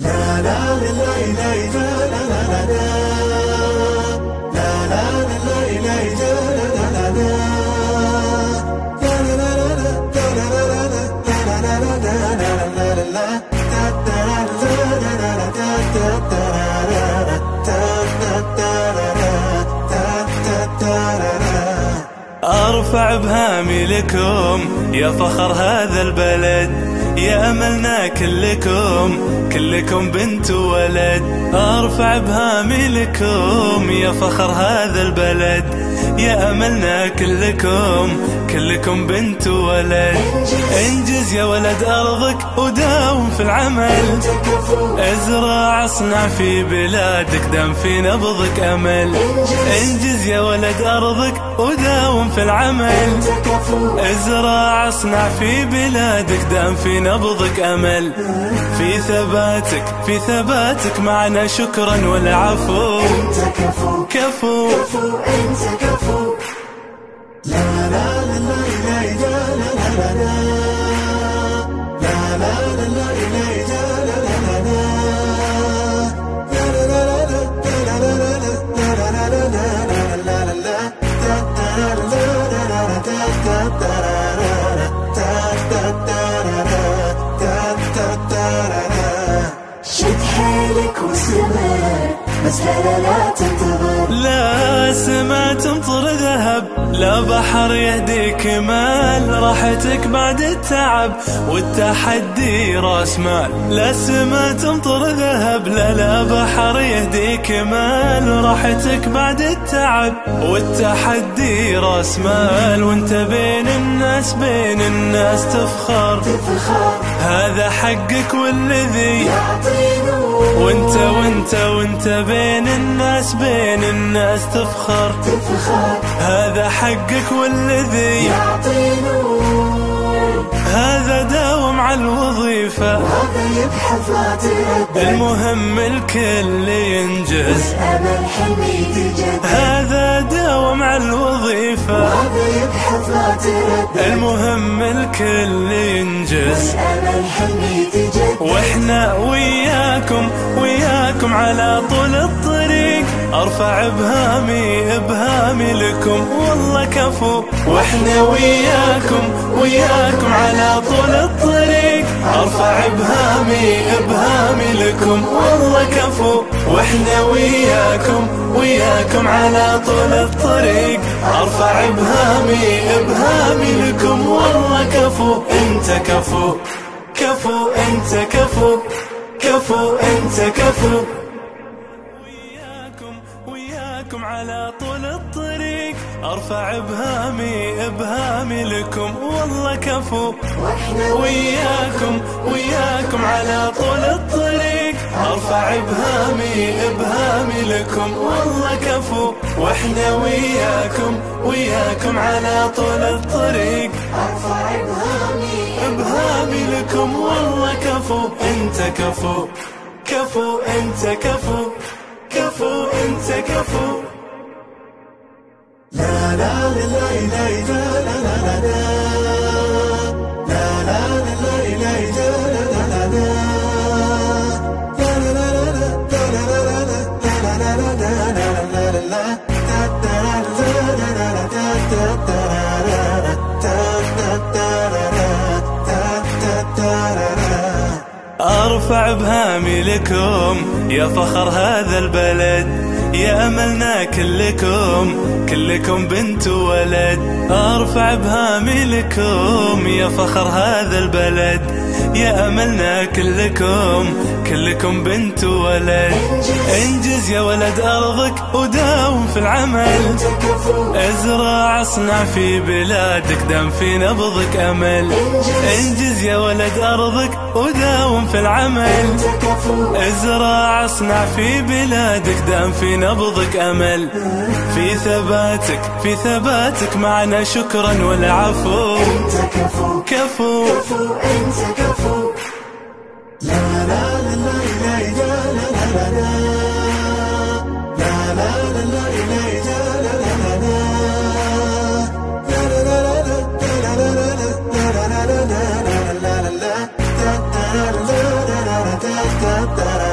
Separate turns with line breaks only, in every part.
أرفع بهامي لكم يا فخر هذا البلد، يا أملنا كلكم بنت وولد. أرفع بهامي لكم يا فخر هذا البلد، يا أملنا كلكم بنت وولد. انجز يا ولد أرضك وداوم في العمل، ازرع اصنع في بلادك دام في نبضك أمل. انجز يا ولد أرضك وداوم في العمل، ازرع اصنع في بلادك دام في نبضك أمل. في ثباتك معنا شكرا والعفو.
انت كفو
كفو
انت كفو. لا لا لا لا لا لا لا لا لا لا شد حيلك واستمر، بس لا تنتظر.
لا سما تمطر ذهب، لا بحر يهديك مال. راحتك بعد التعب والتحدي راس مال. لا سما تمطر ذهب، لا بحر يهديك مال. راحتك بعد التعب والتحدي راس مال. وانت بين الناس تفخر، هذا حقك والذي
يعطي نور.
وانت بين الناس تفخر، هذا حقك والذي
يعطي نور.
هذا داوم على الوظيفة،
وهذا يبحث لا تردد.
المهم الكل ينجز،
والأمل حلمي تجدد.
هذا داوم على الوظيفة،
وهذا يبحث لا تردد.
المهم الكل ينجز،
والأمل حلمي تجدد.
واحنا وياكم على طول الطريق. ارفع بهامي لكم والله كفو. واحنا وياكم على طول الطريق. ارفع بهامي لكم والله كفو. واحنا وياكم على طول الطريق. ارفع بهامي لكم والله كفو. انت كفو انت كفو انت كفو. وياكم على طول الطريق. ارفع بهامي لكم والله كفو.
واحنا
وياكم على طول الطريق. ارفع بهامي لكم والله كفو. واحنا وياكم على طول الطريق.
ارفع
بهامي لكم والله كفو. انت كفو انت كفو انت كفو.
لا لا لا لا لا لا لا
أرفع بهامي لكم يا فخر هذا البلد، يا أملنا كلكم بنت وولد. أرفع بهامي لكم يا فخر هذا البلد، يا أملنا كلكم بنت وولد. انجز يا ولد أرضك وداوم في العمل، ازرع اصنع في بلادك دام في نبضك أمل. انجز يا ولد أرضك وداوم في العمل، ازرع اصنع في بلادك دام في نبضك أمل. في ثباتك معنا شكرا والعفو.
انت كفو
كفو
انت كفو. لا لا لا لا لا لا لا لا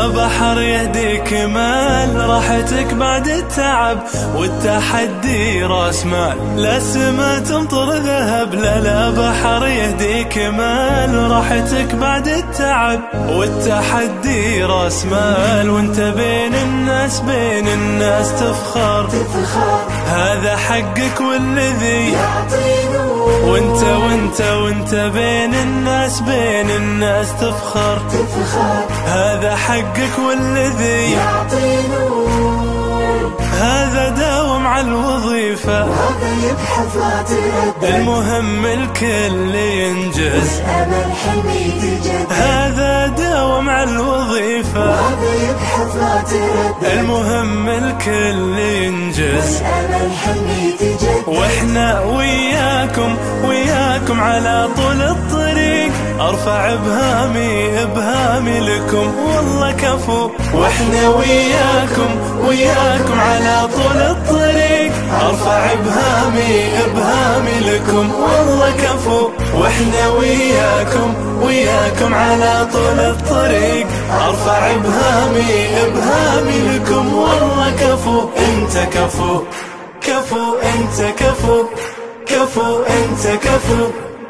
لا بحر يهديك مال راحتك بعد التعب والتحدي راس مال، لا سما تمطر ذهب. لا بحر يهديك مال راحتك بعد التعب والتحدي راس مال، وانت بين الناس تفخر هذا حقك والذي
يعطي
وانت بين الناس تفخر هذا حقك والذي
يعطي نور.
هذا داوم على الوظيفة
وهذا يبحث لا تردد،
المهم الكل ينجز
أمل حلمي تجدد.
هذا داوم على الوظيفة
وهذا يبحث لا تردد،
المهم الكل ينجز
أمل حلمي تجدد.
واحنا وياكم على طول الطريق، ارفع بهامي لكم والله كفو. واحنا وياكم على طول الطريق، ارفع بهامي لكم والله كفو. واحنا وياكم على طول الطريق، ارفع بهامي لكم والله كفو. انت كفو انت كفو انت كفو.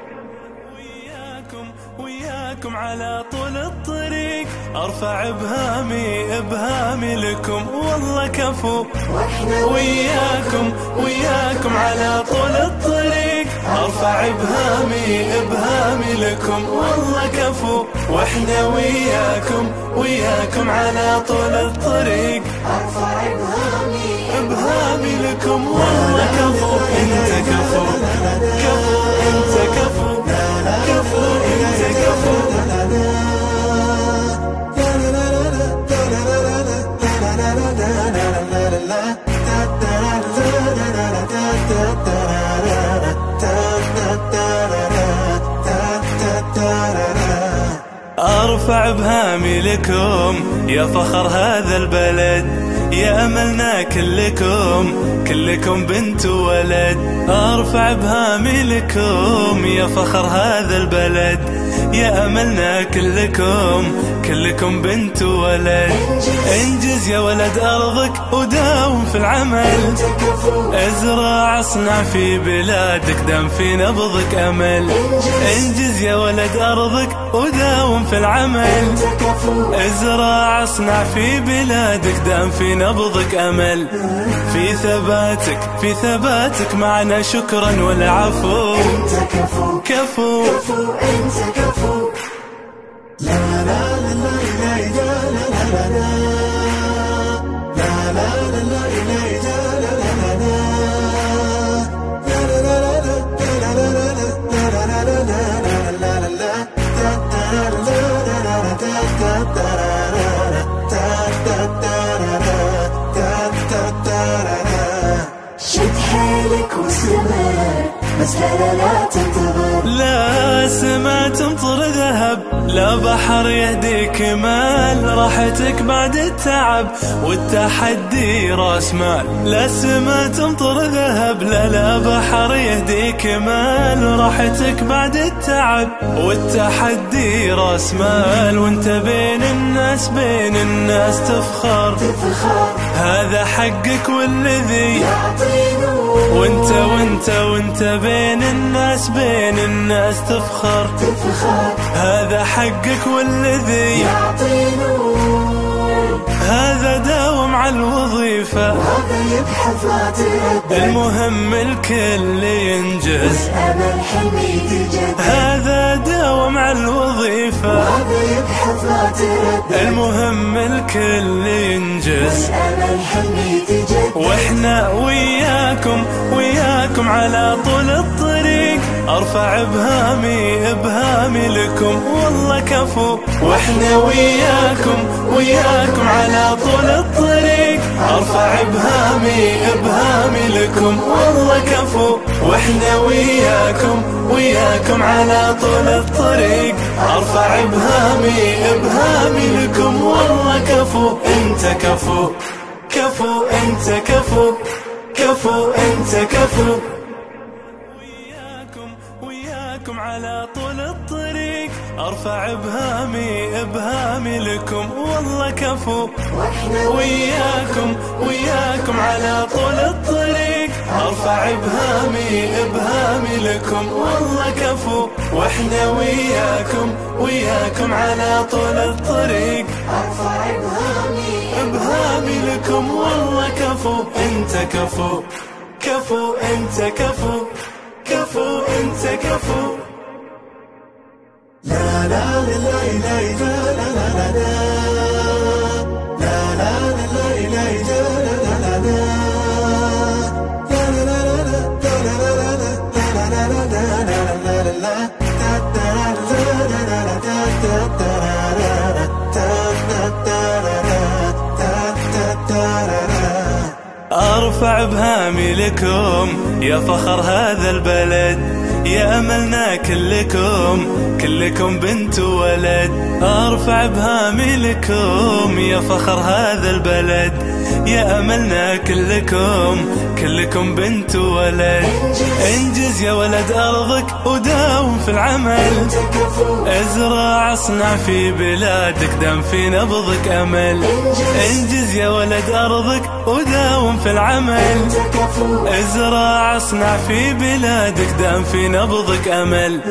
وياكم على طول الطريق، ارفع بهامي لكم والله كفو.
واحنا
وياكم على طول الطريق، ارفع بهامي لكم والله كفو. واحنا وياكم على طول الطريق،
أرفع
بهامي لكم والله كفو. انت كفو انت كفو انت كفو. ارفع بهامي لكم يا فخر هذا البلد، يا املنا كلكم بنت وولد. ارفع بهامي لكم يا فخر هذا البلد، يا املنا كلكم بنت وولد. انجز يا ولد ارضك وداوم في العمل، ازرع اصنع في بلادك دام في نبضك امل. انجز يا ولد ارضك وداوم في العمل، ازرع اصنع في بلادك دام في نبضك امل. في ثباتك معنا شكرا والعفو.
انت كفو
كفو
انت كفو. لا لا لا لا لا لا لا لا لا لا شد حيلك واستمر، بس لا تنتظر.
لا سما تمطر ذهب، لا بحر يهديك مال راحتك بعد التعب والتحدي راس مال. لا سما تمطر ذهب، لا بحر يهديك مال راحتك بعد التعب والتحدي راس مال، وانت بين الناس تفخر هذا حقك والذي
يعطي نور.
وانت بين الناس تفخر هذا حقك والذي
يعطي نور.
هذا داوم على الوظيفة،
وهذا يبحث لا تردد،
المهم الكل ينجز.
أمل حلمي تجدد.
هذا داوم على الوظيفة،
وهذا يبحث لا تردد،
المهم الكل ينجز.
أمل حلمي تجدد.
واحنا وياكم على طول الطريق، ارفع بهامي لكم والله كفو. واحنا وياكم على طول الطريق، ارفع بهامي لكم والله كفو. واحنا وياكم على طول الطريق، ارفع بهامي لكم والله كفو. انت كفو انت كفو انت كفو. وياكم على طول الطريق، ارفع ابهامي لكم والله كفو، واحنا وياكم على طول الطريق. ارفع ابهامي لكم والله كفو، واحنا وياكم على طول الطريق.
ارفع
ابهامي لكم والله كفو، انت كفو انت كفو انت كفو.
لا لا لا لا لا لا لا لا لا لا لا لا لا
ارفع ابهامي لكم يا فخر هذا البلد، يا املنا كلكم بنت وولد. ارفع ابهامي لكم يا فخر هذا البلد، يا املنا كلكم بنت وولد. انجز يا ولد ارضك وداوم في العمل، ازرع اصنع في بلادك دام في نبضك امل. انجز يا ولد ارضك وداوم في العمل، ازرع اصنع في بلادك دام في نبضك امل.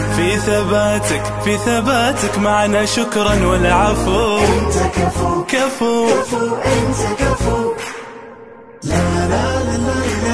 في ثباتك معنا شكرا والعفو.
انت كفو
كفو
انت كفو. لا لا لا لا